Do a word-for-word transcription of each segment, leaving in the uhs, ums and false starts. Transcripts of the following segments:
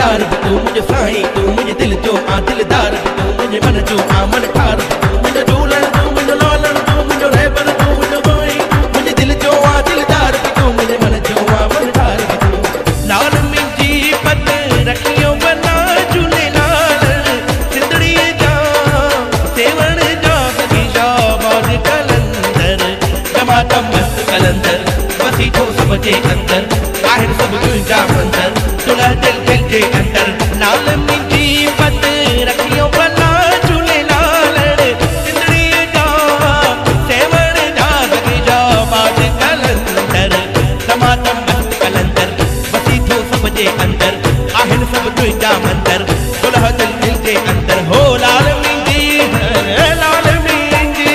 यार भी तू मुझे साईं तू मुझे दिल जो आ दिलदार भी तू मुझे मन जो आ मन ठार भी तू मुझे झूलण तू मुझे लालण तू मुझे रहबर तू मुझे साईं मुझे दिल जो आ दिलदार भी तू मुझे मन जो आ मन ठार भी तू लाल मिंजी पत रखियो बना झूले लाल सिंदड़ी जा सेवण जा सखी शाबाज कलंदर टमाटम मस्त कलंदर बसी तो सबके अंदर बाहर सब तुझा मंदर तुला दिल दिल के अंदर लाल मिंजी पत रखियो बना झूले लाल सिंदड़ी जा सेवण जा सखी शाबाज कलंदर टमाटम मस्त कलंदर बसी तो सबके अंदर बाहर सब तुझा मंदर तुला दिल दिल के अंदर हो लाल मिंजी लाल मिंजी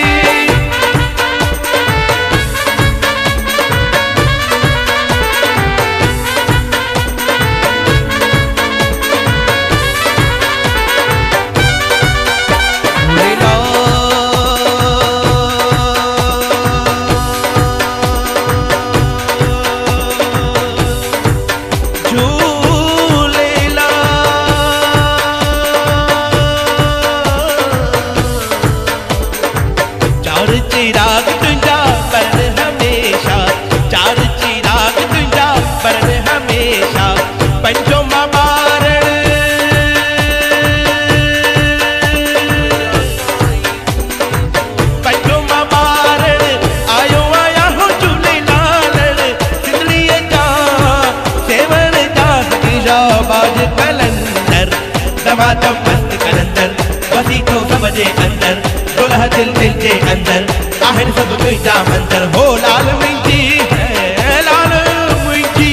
चिराग तुझा बरन हमेशा चार चिराग तुझा बरन हमेशा पंचो मारण पंचो मारण आयो आया हो झूले लाल सिंदड़ी जा सेवण जा सखी शाबाज कलंदर टमाटम मस्त कलंदर बसी तो समझे अंदर दुल्हा दिल दिल के अंदर आहिर सब तुझा मंदर हो लाल मिंजी है लाल मिंजी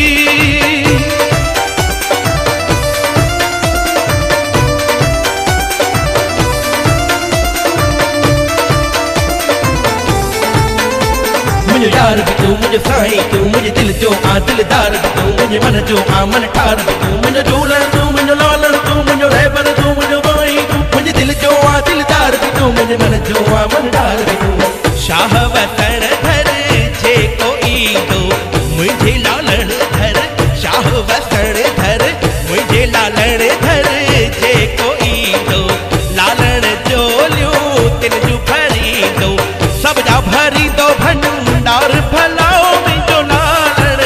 मुझे यार भी तू मुझे साईं तू मुझे दिल जो आ दिलदार भी तू मुझे मन जो आ मन ठार भी तू मुझे झूलण तू मुझे लालण तू मुझे रहबर तू मुझे साईं तू मुझे दिल जो आ दिलदार भी तू मुझे मन जो आ मन ठार भी तू शाह वतन धर जे कोई दो मुझे लालण धर शाह वतन धर मुझे लालण धर जे कोई दो लालण जो लियो तिन जू भरी दो सब जा भरी दो भंडार भलाओ में जो लालण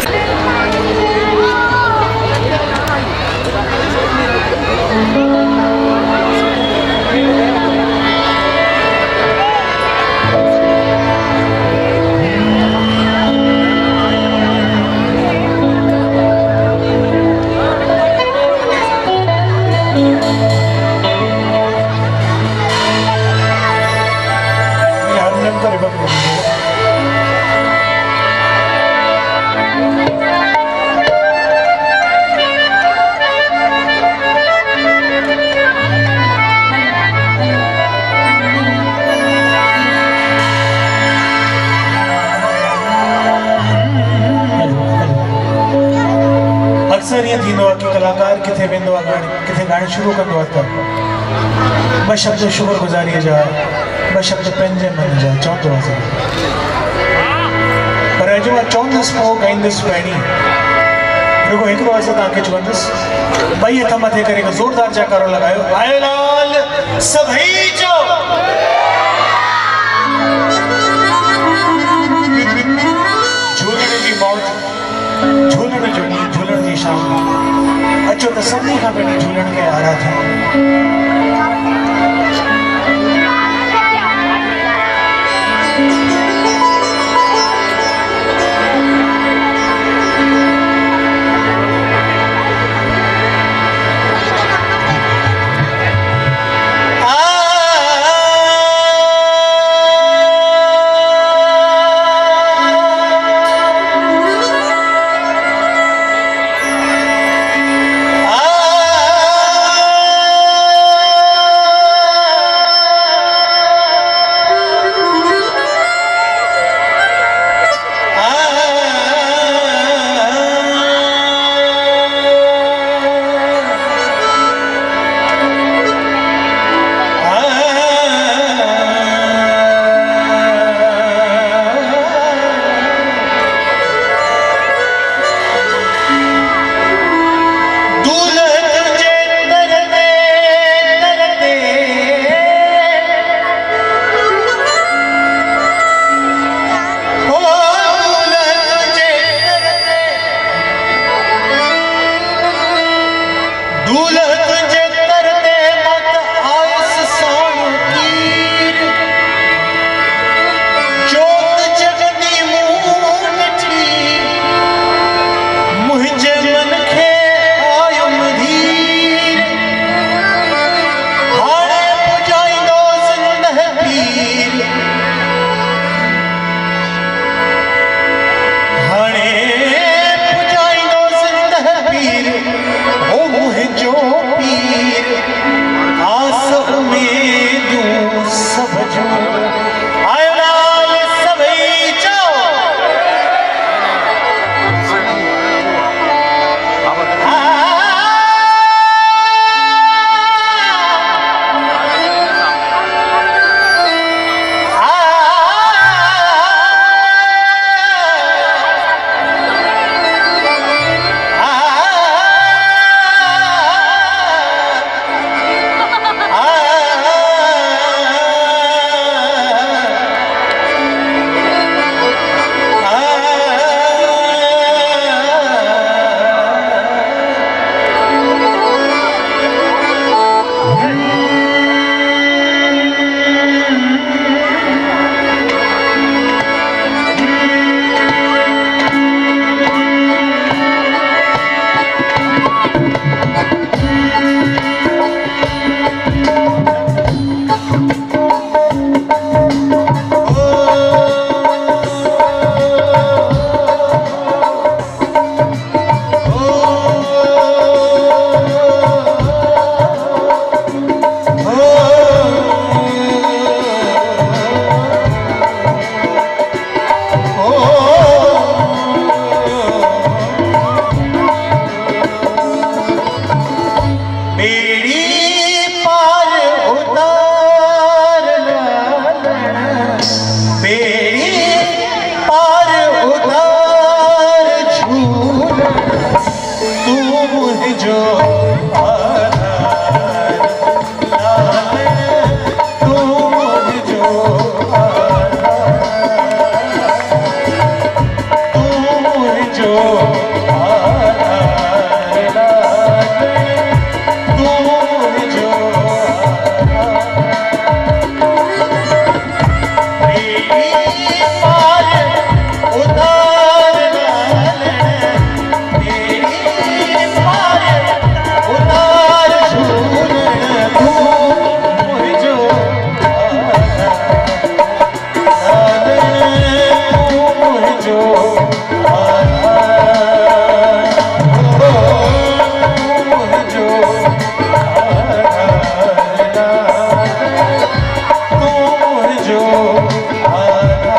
अक्सर ये थींदो आहे कि कलाकार किथे वेंदो आहे किथे ॻाइणु शुरू कंदो आहे त ॿ शब्द शुक्रगुज़ारीअ जा ॿ शब्द पंहिंजे मन जा चवंदो आहे पर अॼु मां चवंदुसि पोइ ॻाईंदुसि पहिरीं रुगो हिकिड़ो अर्ज़ु तव्हांखे चवंदुसि ॿई हथ मथे करे हिकु ज़ोरदार जयकारो लॻायो आयो लाल सभई जो झूलण जी मौत झूलण जो ॾींहुं झूलण जी शाम अचो त सभिनी खां पहिरीं झूलण खे आराधना बेड़ी पार उतार झूल तू मुझो आधार लाल तू मुझो जो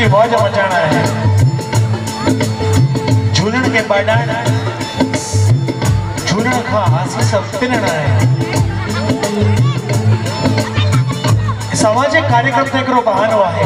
मौज मचाना है, झूलण के बाडाना, झूलण खां हासी सब पिनना है। सामाजिक कार्यक्रम ते हिकिड़ो बहानो आहे,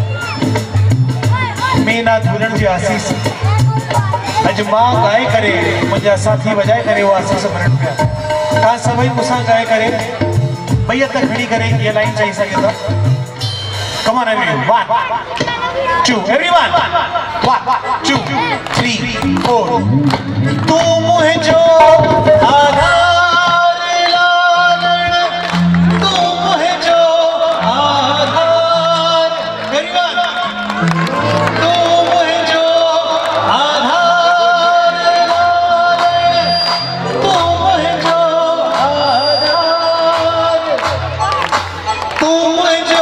मीना झूलण जी आसीस। अॼु मां ॻाए करे मुंहिंजा साथी वॼाए करे उहा आसीस भरण पिया। तव्हां सभई मूंसां ॻाए करे ॿई हथ खणी करे इहा लाइन चई सघे था। Come on everyone, one, two, everyone, one, two, three, four. तू मुझे आधार लालन, तू मुझे आधार, everyone. तू मुझे आधार लालन, तू मुझे आधार, तू मुझे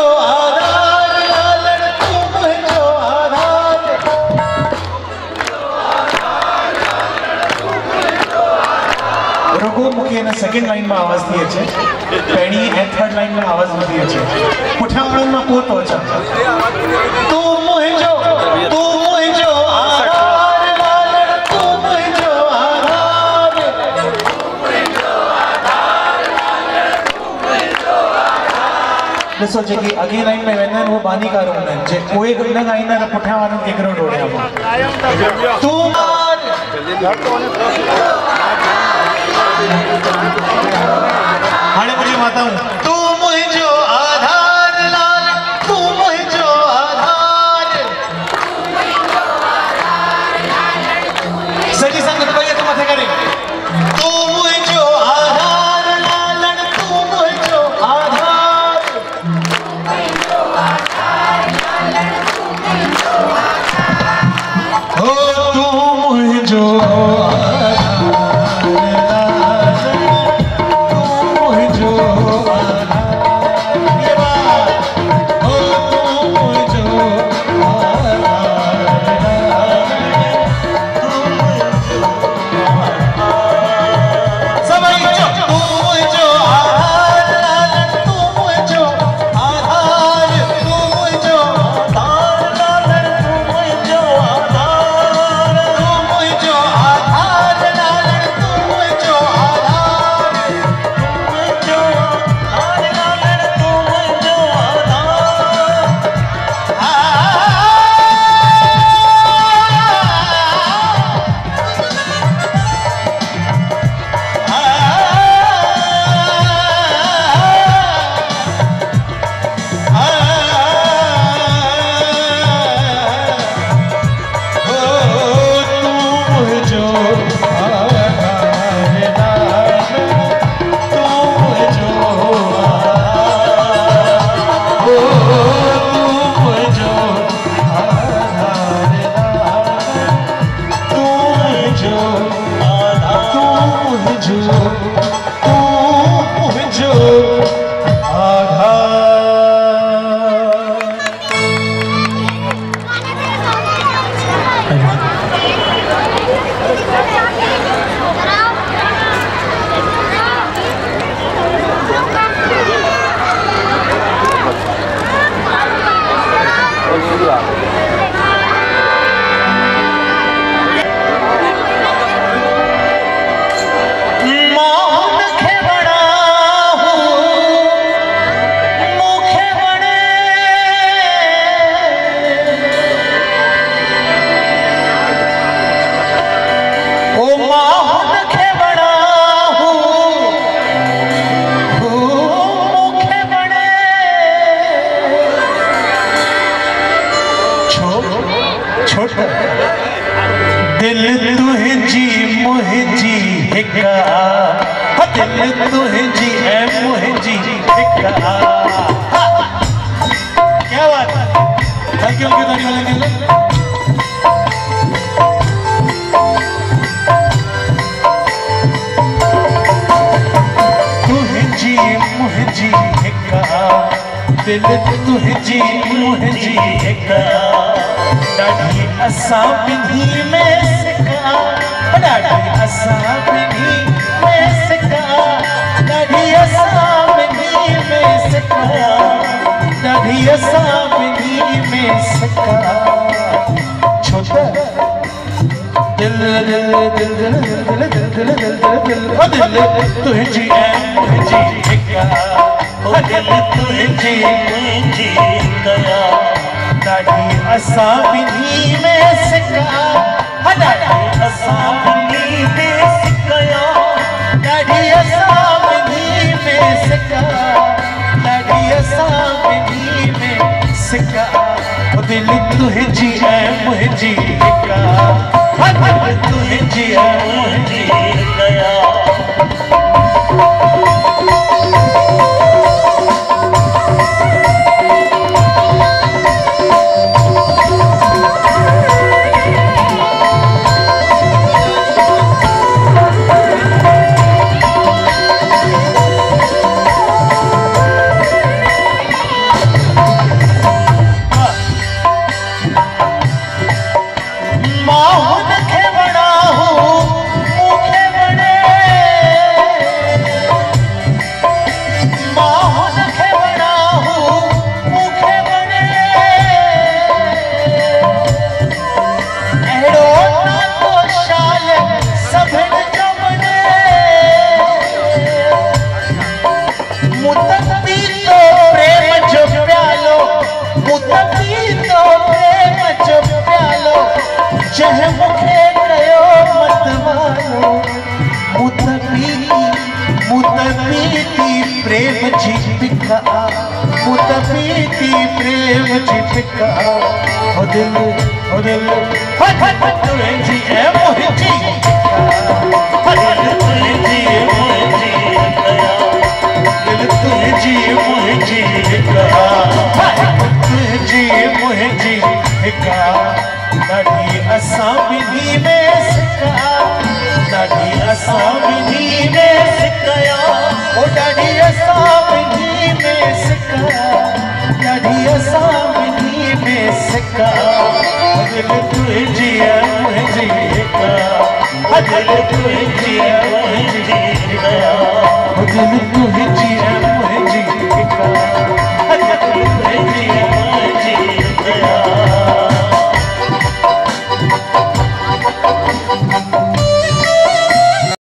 सेकंड लाइन में आवाज थी अचे, पहली एंड थर्ड लाइन में आवाज नथी अचे, पुठियां वारनि में पोइ थो अचे। तू मुंहिंजो, तू मुंहिंजो आधार लालन, तू मुंहिंजो आधार, ॾिसो जेकी अॻी लाइन में वेंदा आहिनि उहे बानीकार हूंदा आहिनि, जे उहे न ॻाईंदा आहिनि त पुठियां वारनि खे केतिरो डोड़िया तू हाणे मुझे माताऊं, तू मुझे आधार लाल, तू मुझे आधार, सजी संगत भैया तुम मथे करे, तू मुझे आधार लाल, तू मुझे आधार, हो तू मुझे दिल तुझी मुझी हिका, दिल तुझी है मुझी हिका। क्या बात है, हल्की हल्की ताली वाले के लिए। तुझी मुझी हिका, दिल तुझी मुझी हिका, ॾाढी असां बिन्ही में सिका, ॾाढी असां बिन्ही में सिका, ॾाढी असां बिन्ही में सिका। ॾाढी असांजी में सिका छोता दिल दिल दिल दिल दिल दिल दिल दिल दिल तुझी ऐ मुझी हिका ओ दिल तुझी मुझी कया ॾाढी असांजी में सिका ॾाढी असांजी में सिकया ॾाढी असांजी में सिका ॾाढी असांजी में सिका ओ दिल तुझी ऐ मुझी हिका दिल तुझी ऐ मुझी कया प्रेम जी पिका मुत पीती प्रेम जी पिका ओ दिल ओ दिल तुझी ऐ मुझी दिल तुझी मुझी कया दिल तुझी मुझी कया तुझी मुझी कया ॾाढी असांजी में सिका ॾाढी असांजी में सिकया ओ ॾाढी असांजी में सिका ॾाढी असांजी में सिका दिल तुझी ऐ मुझी हिका दिल तुझी ऐ मुझी कया दिल तुझी